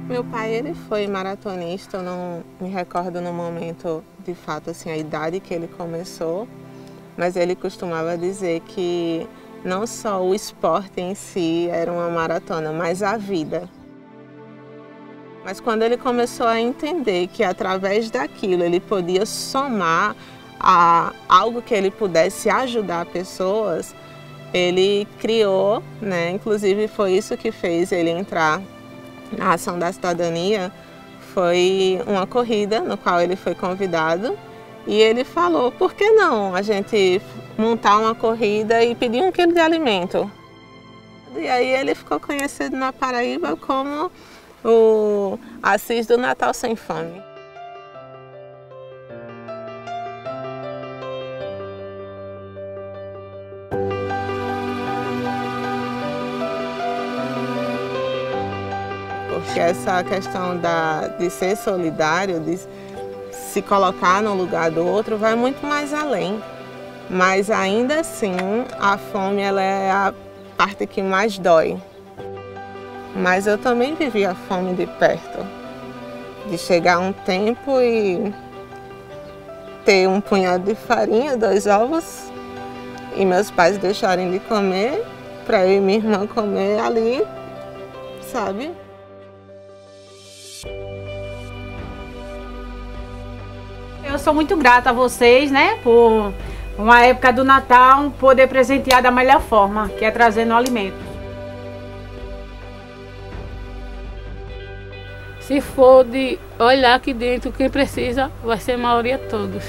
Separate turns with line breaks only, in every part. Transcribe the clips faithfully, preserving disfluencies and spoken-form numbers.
Meu pai, ele foi maratonista, eu não me recordo no momento, de fato, assim, a idade que ele começou, mas ele costumava dizer que não só o esporte em si era uma maratona, mas a vida. Mas quando ele começou a entender que através daquilo ele podia somar a algo que ele pudesse ajudar pessoas, ele criou, né? Inclusive foi isso que fez ele entrar na Ação da Cidadania, foi uma corrida no qual ele foi convidado e ele falou, por que não a gente montar uma corrida e pedir um quilo de alimento? E aí ele ficou conhecido na Paraíba como o Assis do Natal Sem Fome. Porque essa questão da, de ser solidário, de se colocar no lugar do outro, vai muito mais além. Mas ainda assim, a fome ela é a parte que mais dói. Mas eu também vivi a fome de perto. De chegar um tempo e ter um punhado de farinha, dois ovos, e meus pais deixarem de comer, para eu e minha irmã comer ali, sabe?
Eu sou muito grata a vocês, né, por uma época do Natal poder presentear da melhor forma, que é trazendo alimento.
Se for de olhar aqui dentro, quem precisa vai ser a maioria todos.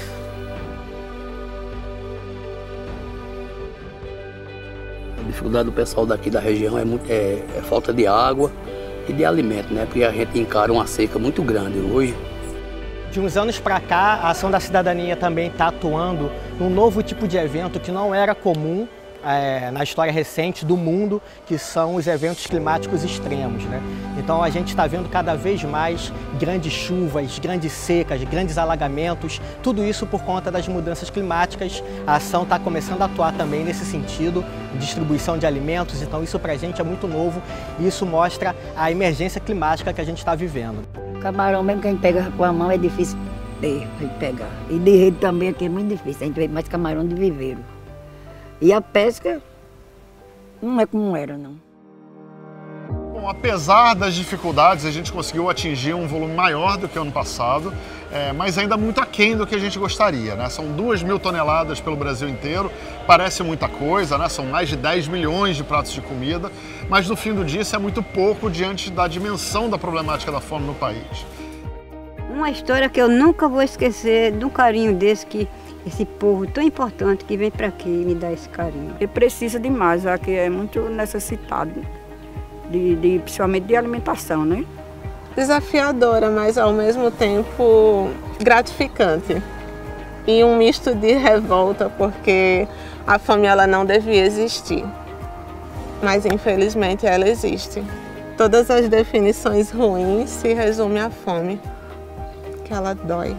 A dificuldade do pessoal daqui da região é, muito, é, é falta de água e de alimento, né? Porque a gente encara uma seca muito grande hoje.
De uns anos para cá, a Ação da Cidadania também está atuando num novo tipo de evento que não era comum é, na história recente do mundo, que são os eventos climáticos extremos, né? Então a gente está vendo cada vez mais grandes chuvas, grandes secas, grandes alagamentos, tudo isso por conta das mudanças climáticas. A ação está começando a atuar também nesse sentido, distribuição de alimentos, então isso para a gente é muito novo e isso mostra a emergência climática que a gente está vivendo.
Camarão mesmo, quem pega com a mão é difícil ter, de pegar. E de rede também aqui é muito difícil, a gente vê mais camarão de viveiro. E a pesca não é como era, não.
Bom, apesar das dificuldades, a gente conseguiu atingir um volume maior do que o ano passado, é, mas ainda muito aquém do que a gente gostaria, né? São duas mil toneladas pelo Brasil inteiro, parece muita coisa, né? São mais de dez milhões de pratos de comida, mas no fim do dia isso é muito pouco diante da dimensão da problemática da fome no país.
Uma história que eu nunca vou esquecer do carinho desse, que esse povo tão importante que vem para aqui me dá esse carinho.
E precisa demais, já que é muito necessitado, de, de, principalmente de alimentação, né?
Desafiadora, mas ao mesmo tempo gratificante. E um misto de revolta, porque a fome ela não devia existir. Mas infelizmente ela existe. Todas as definições ruins se resumem à fome, que ela dói.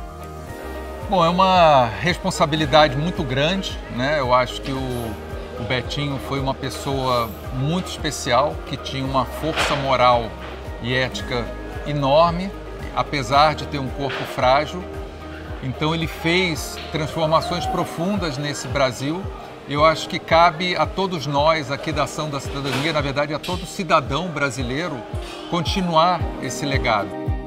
Bom, é uma responsabilidade muito grande, né? Eu acho que o, o Betinho foi uma pessoa muito especial, que tinha uma força moral e ética enorme, apesar de ter um corpo frágil. Então ele fez transformações profundas nesse Brasil. Eu acho que cabe a todos nós aqui da Ação da Cidadania, na verdade a todo cidadão brasileiro, continuar esse legado.